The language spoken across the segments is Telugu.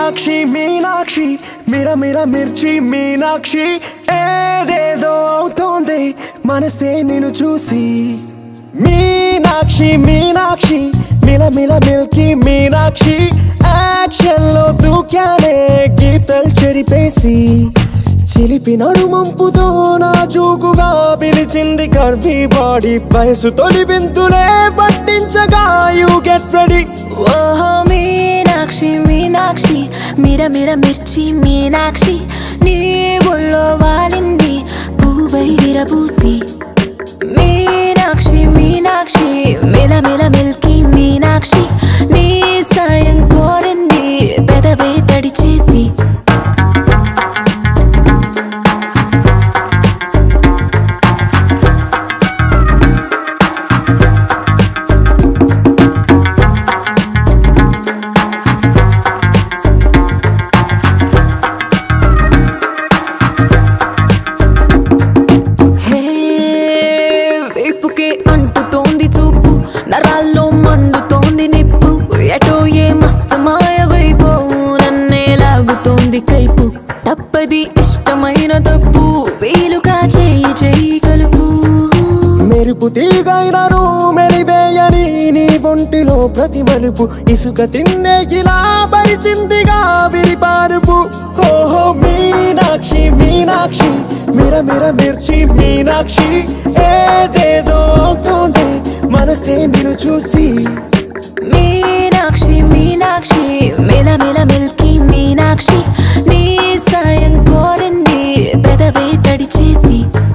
మీనాక్షి మీనాక్షి మీరా మీరా మిర్చి మీనాక్షి ఏదేదో అవుతోంది మనసే నిన్ను చూసి మీనాక్షి మీనాక్షి మిల మిల మిల్కి మీనాక్షి యాక్షన్ లో దూకానే గీతలు చెరిపేసి చిలిపి నడుమంపుతో నా జూగుగా పిలిచింది కర్వీ బాడీ వయసు తొలి వింతులే పట్టించగా యు గెట్ రెడీ ఓహో మీనాక్షి మీనాక్షి మీరా మీరా మిర్చి మీనాక్షి నీ ఒళ్ళో వాలింది పువ్వై విరబూసి మీనాక్షి మీనాక్షి మిల మిల మిల్కి మీనాక్షి నీ సాయం కోరింది పెదవే తడి చేసి అంటుతోంది చూపు నరాల్లో మండుతోంది నిప్పు ఎటో ఏ మస్తు మాయవైపో నన్నే లాగుతోంది కైపు తప్పది ఇష్టమైన తప్పు వీలుగా చేయి చేయి కలుపు మెరుపు తీగైనను మెలివేయని నీ ఒంటిలో ప్రతి మలుపు ఇసుక తిన్నే ఇలా పరిచిందిగా విరిపారుపు ఓహో మీనాక్షి మీనాక్షి మిర మిర మిర్చి మీనాక్షి ఏదేదో అవుతోంది మనసే నిన్ను చూసి మీనాక్షి మీనాక్షి మిల మిల మిల్కి మీనాక్షి నీ సాయం కోరింది పెదవే తడి చేసి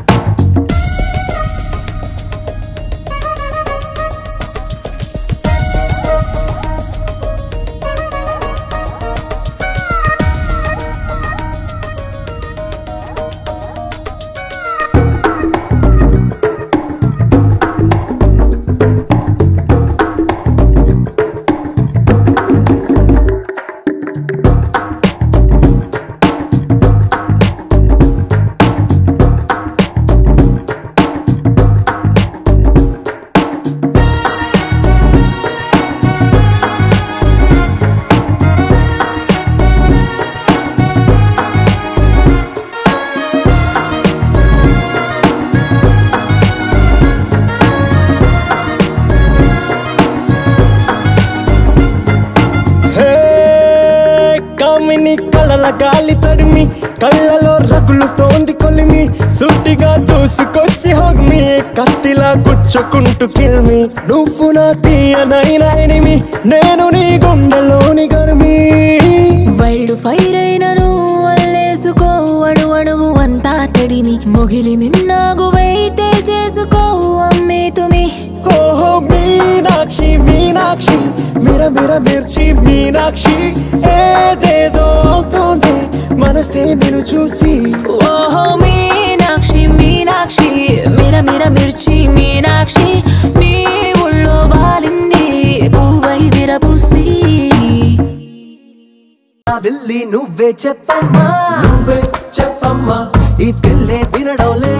కళ్ళ గాలి తడిమి కళ్ళలో రగులుతోంది కొలిమి సూటిగా దూసుకొచ్చి హొగ్మి కత్తిలా గుచ్చుకుంటూ కిల్మి నువ్వు నా తీయనైనా ఎనిమి నేను నీ గుండెలోని గర్మి వైల్డ్ ఫైర్ అయినను అల్లేసుకో అణు అణువు అంతా తడిమి మొగిలి మిన్నాగువైతే చేసుకో అమ్మే తుమి ఓహో మీనాక్షి మీనాక్షి మిర మిర మిర్చి మీనాక్షి ఏదేదో అవుతోంది మనసే నిన్ను చూసి ఓహో మీనాక్షి మీనాక్షి మిర మిర మిర్చి మీనాక్షి నీ ఒళ్ళో వాలింది పువ్వై విరబూసి వెళ్ళి నువ్వే చెప్పమ్మా ఈ పిల్లే వినడం